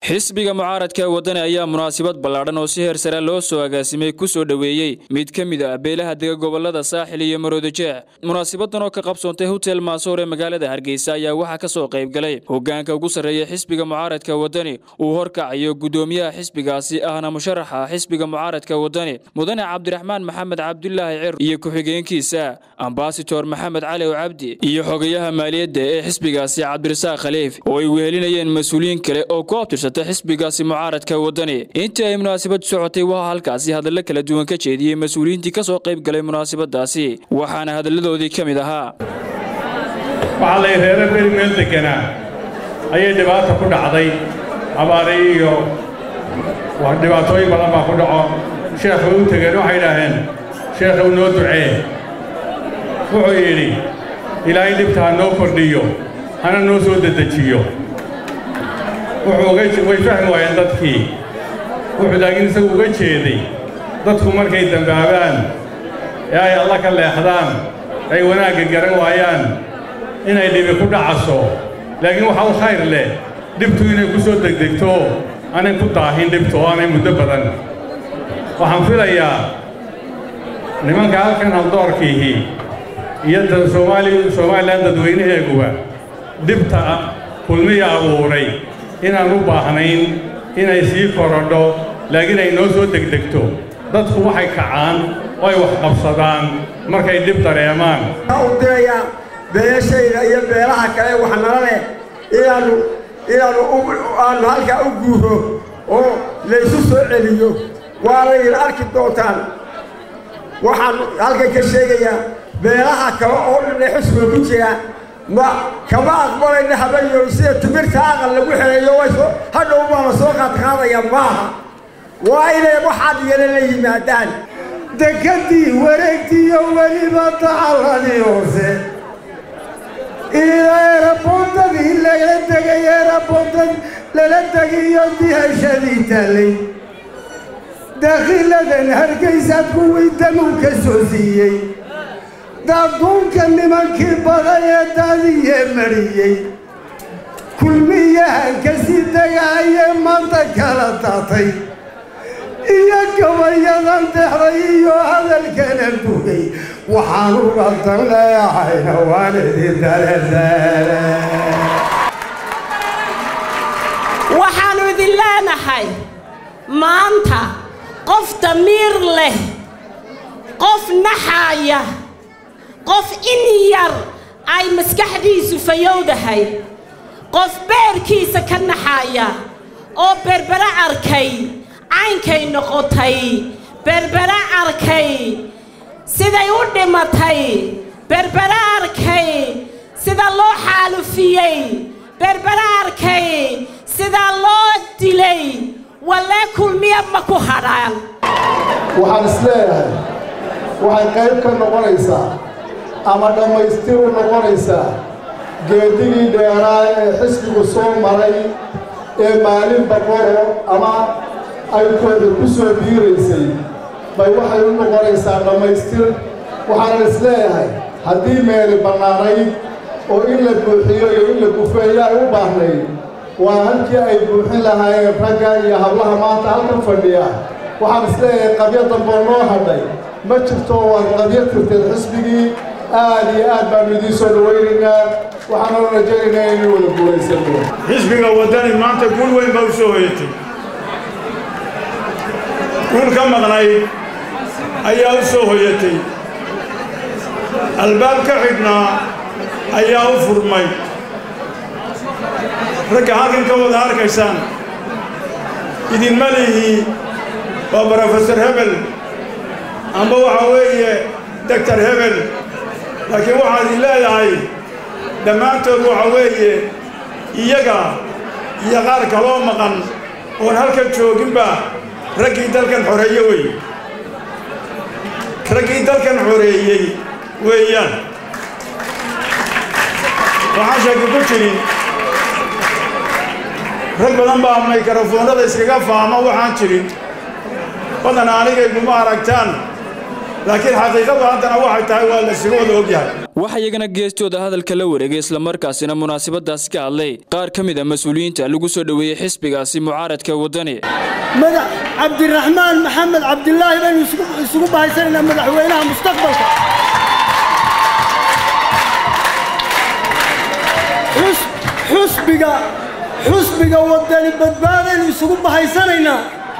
xisbiga mucaaradka wadani ayaa munaasabad ballaadhan oo si heer sare loo soo agaasimay ku soo dhaweeyay mid ka mid ah beelaha dega gobolada saaxil iyo Maroodijeex. munaasabadan oo ka qabsoontay hotel Maasoor ee magaalada Hargeysa ayaa waxa ka soo qayb galay hoggaanka ugu sareeya xisbiga mucaaradka wadani uu horkacayo gudoomiyaha xisbigaasi ahna musharaxa xisbiga mucaaradka wadani mudane Cabdiraxmaan Maxamed Cabdullaahi Cir iyo ku-xigeenkiisa ambassador Maxamed Cali Cabdi iyo xogayaha maaliyadda ee xisbigaasi Cabdirasaaq Khaliif oo ay wehelinayeen mas'uuliyiin kale oo ku xisbigaasi mucaaradka wadani. intii ay munaasabad socotay waxa halkaasi hadallo kala duwan ka jeediyay mas'uuliyiintii ka soo qayb galay munaasabadaasi waxaana hadalladoodii ka mid ahaa waxa la reeray meel deganaa ayay dhibaato ku dhacday abaari iyo wax dhibaatooyin badan baa ku dhaco sheekhu uu tagay waxay yiraahdeen sheekhu noo ducee wuxuu yiri ilaahay dhibta noo kordhiyo hana noo soo dedejiyo way fahmi waayeen dadkii wuxuu laakiin isagu uga jeeday dadku markay dambaabaan ee ay alla ka leexdaan ay wanaagga garan waayaan inay dhibi ku dhacaso laakiin waxa uu khayr leh dhibtu inay ku soo degdegto aanay ku daahin dhibto aanay muddo badan waxaan filayaa nimanka halkan haldoorkiihi iyo Soomaaliland dadweynaheeguba dhibta kulmiya abuuray inaan u baahnayn inay sii korodho laakiin ay noo soo degdegto dadku waxay kacaan oo ay wax qabsadaan markay dhib dareemaan u diraya beeshayda iyo beelaha kale wax nala leh inaanu halkaa u guuro oo laysu soo celiyo waana idin arki doontaan waxaan halkan ka sheegayaa beelaha kale oo dhan xisbiga ku jira ma kama aqbalayna habayo sida timirta aqal lagu xeeyo way hadhow baa la soo qaadaya maaha waa inay waxaad yeelan la yimaadaan dekadii wareegtiyo weliba tacalladii hoose aerobontadii lala tegayo dihashadii taalay dakhiladan Hargeysaad kuwii danuu ka soo siiyey dadunka nimankii badan ee daadiye mariyey kulmiyahan ka sii degayee maanta kala daatay iyo gabayadan dexday iyo hadalkana bugay waxaan uga dan leehayna waan idin daleesaale waxaanu idin leenahay maanta qof damiir leh qof naxaya qof in yar ay maskaxdiisu fayowdahay qof beerkiisa ka naxaya oo berbera arkay caynkay noqotay berbera arkay siday u dhimatay berbera arkay sida loo xaalufiyey berbera arkay sida loo dilay wala kulmiya ma ku hadhaan waxaan isleeyahay waxay qayb ka noqonaysaa ama dhammaystir u noqonaysaa geedigii dheeraa ee xisbigu soo maray ee maalin baqoro ama ay kooxda ku soo biiraysay bay waxay u noqonaysaa dhammaystir waxaan isleeyahay haddii meeli bannaanayd oo in la buuxiyo iyo in la gufeeyo ay u baahnayd waa halkii ay buuxin lahaayeen ragga iyo hablaha maanta halkan fadhiya waxaan isleeyahay qabyo damboo noo hadhay ma jirto waad qabyo tirteen xisbigii aad iyo aad baan idin soo dhawaynaynaa waxaan rajaynaynaa inay wada guulaysano xisbiga wadani maanta guul weyn baa u soo hoyatay guul ka maqnayd ayaa u soo hoyatay albaab ka xidhnaa ayaa u furmay ragga halkan ka wada arkaysaan idinma lihi waa brofesor hebel amba waxa weeye doctor hebel laakiin waxaan idin leeyahay dhammaantood waxa weeye iyaga iyo qaar kaloo maqan oon halkan jooginba raggii dalkan xoreeye wey raggii dalkan xoreeyey weeyaan waxaan sheeko ku jirin rag badan baa mikrofoonada iskaga faama waxaan jirin badan anigayguma aragtaan laakiin xaqiiqadu haddana waxay tahay waa la isugu wada ogyahay. waxa iyagana geestooda hadalka la wareegay isla markaasina munaasabadaasi ka hadlay qaar ka mid ah mas'uuliyiinta lagu soo dhaweeyay xisbigaasi mucaaradka wadani. madax cabdiraxmaan maxamed cabdilaahi baan isugu bahaysanayna madaxweynaha mustaqbalka. xusbiga wadani badbaadaynu isugu bahaysanayna.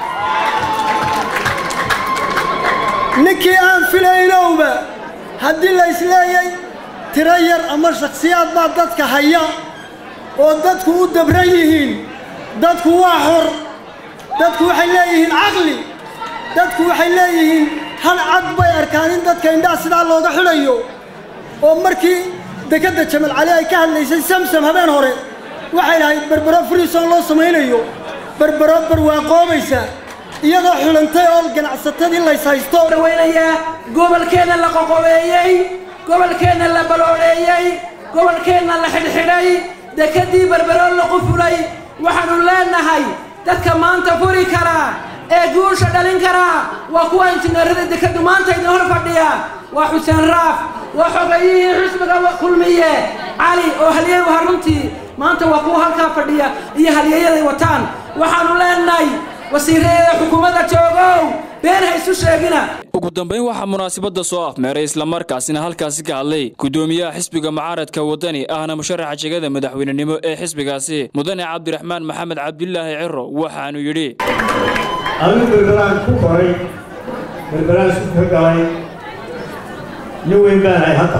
ninkii aan filaynowba haddii la isleeyay tiro yar ama shakhsiyaad baa dadka haya oo dadku u dabran yihiin. dadku waa xor, dadku waxay leeyihiin caqli, dadku waxay leeyihiin hal cad bay arkaan in dadka indhaha sidaa looga xidhayo. oo markii dekadda Jamal Cali ay ka hadlaysay samsam habeen hore waxay lahayd berbero friison loo samaynayo, berbero barwaaqoobaysa iyadoo xulantay oo ganacsatadii la haysto dhaweynaya gobolkeena la qoqobeeyay, gobolkeena la balooleeyay, gobolkeena la xidhxidhay, dekadii berbero la qufulay. waxaanu leenahay dadka maanta furi kara ee guusha dhalin kara waa kuwa injineerada dekadu maanta idin hor fadhiya. waa Xuseen Raaf, waa xogeeyihii xisbiga kulmiye cali oo halyeey u runtii maanta waa kuwa halkaa fadhiya iyo halyeeyaday wataan. waxaanu leenahay wasiirada xukuumadda joogow been ha isu sheegina. ugu dambeyn waxaa munaasabada soo afmeeray isla markaasina halkaasi ka hadlay gudoomiyaha xisbiga mucaaradka wadani ahna musharaxa jagada madaxweynenimo ee xisbigaasi mudane cabdiraxmaan maxamed cabdilaahi ciro waxaanu yidhi anigu berberaan ku koray, berberaan isku ka galay, nin weyn baan ahay hadda.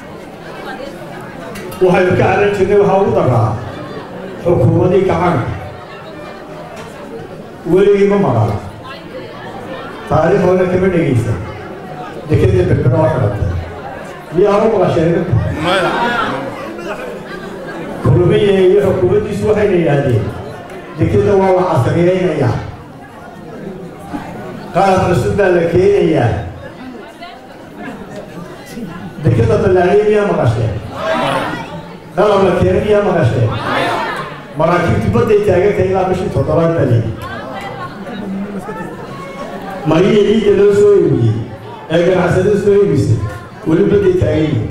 waxaynu ka caran jirnay waxaa ugu daraa xukuumadii gacanka weligii ma maqal taariikh hore kama dhegaysa dekadii berbero oo xidhatay miyaa hore maqasheen kulmiye iyo xukuumaddiisu waxayna yidhaahdeen dekada waa la casriyeynayaa, qaar cusub baa la keenayaa. dekada ballaariye miyaa maqasheen? qalab la keenay miyaa maqasheen? maraakiibtu badday taagantahay ilaa bishii 7 bali. mariyii ciidda loo soo iibiyey ee ganacsada soo iibisay weli badday taagan yihiin.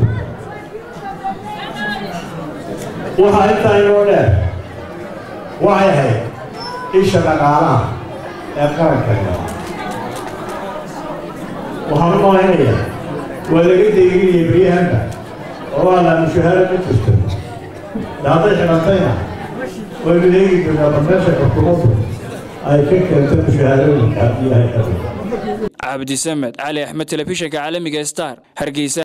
waxaa intaa inoo dheer waxay ahayd isha dhaqaalaha ee qarankeena. waxaan u malaynayaa waa laga deeginayay baryahanka oo waa laa mushahaaro ma jirto. hadday xidhantayna waynu eegi doonaa barmeesha xukuumaddu ay ka keento mushahaarooyinka iyo hay-adaha. cabdi samed cali axmed telefishinka caalamiga star hargeysa.